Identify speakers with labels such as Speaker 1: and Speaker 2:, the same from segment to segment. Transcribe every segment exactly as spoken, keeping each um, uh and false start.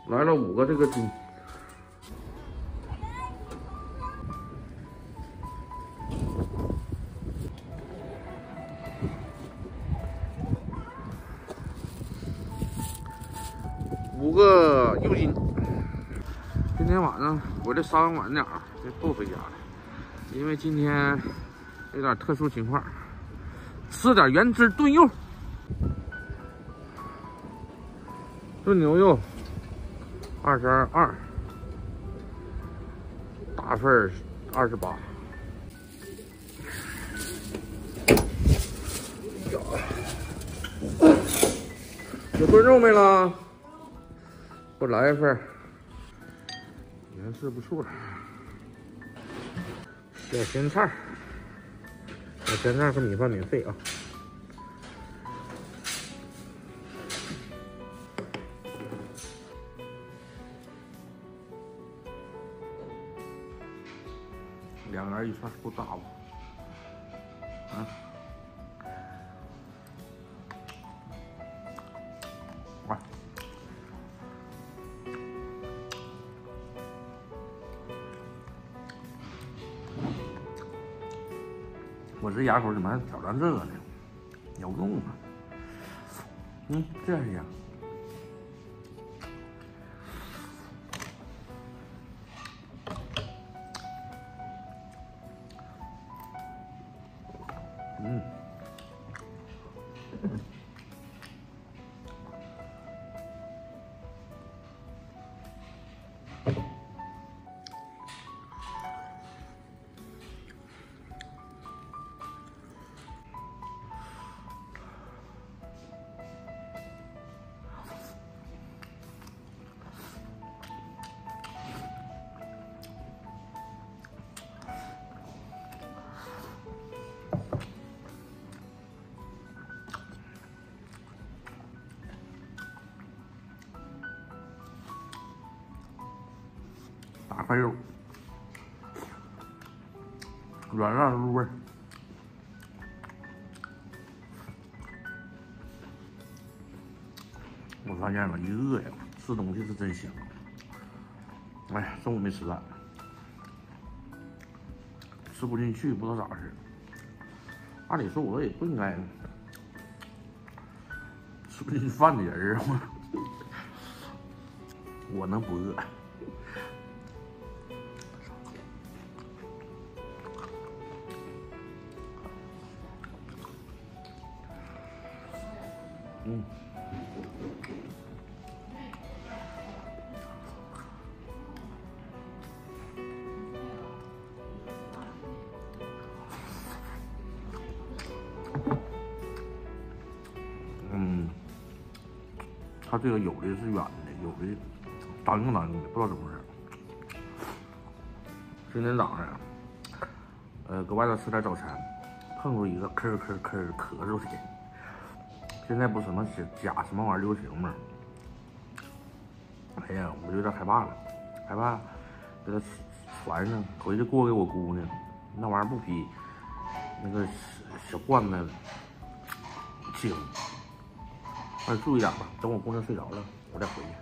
Speaker 1: 来了五个这个猪。五个右筋。今天晚上回来稍微晚点儿，就不回家了，因为今天有点特殊情况，吃点原汁炖肉，炖牛肉二十二，大份儿二十八。有炖肉没了？给我来一份，颜色不错。小咸菜，小咸菜和米饭免费啊。两个人一串够大不？啊。哇！我这牙口怎么还挑战这个呢？有用吗？嗯，这样香。嗯。大块肉，软烂入味儿。我发现了，一饿呀，吃东西是真香。哎呀，中午没吃饭，吃不进去，不知道咋回事。按理说我也不应该吃不进饭的人啊，我能不饿？嗯。嗯，它这个有的是软的，有的当硬当硬的，不知道怎么回事。今天早上，呃，搁外头吃点早餐，碰着一个咳咳咳咳嗽的。现在不是什么假什么玩意儿流行吗？哎呀，我就有点害怕了，害怕给他传上，回去过给我姑娘，那玩意儿不比那个小罐子轻。还是注意点吧，等我姑娘睡着了，我再回去。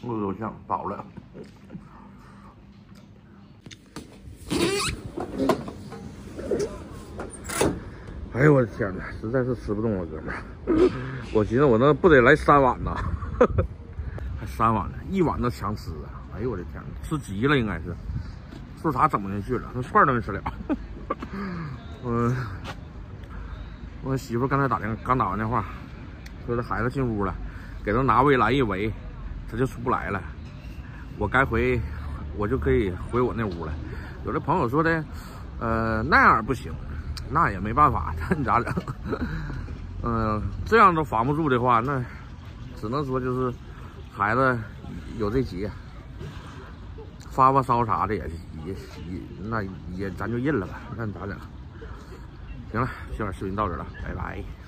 Speaker 1: 我都想饱了。哎呦我的天哪，实在是吃不动了，哥们儿！我寻思我那不得来三碗呐，还三碗呢，一碗都强吃啊！哎呦我的天，吃急了应该是，说啥整不进去了，那串都没吃了。嗯，我媳妇刚才打电刚打完电话，说这孩子进屋了，给他拿未来一围，他就出不来了。我该回，我就可以回我那屋了。有的朋友说的，呃，那样不行。那也没办法，那你咋整？嗯、呃，这样都防不住的话，那只能说就是孩子有这急，发发烧啥的也也也那也咱就认了吧，那你咋整？行了，今晚视频到这了，拜拜。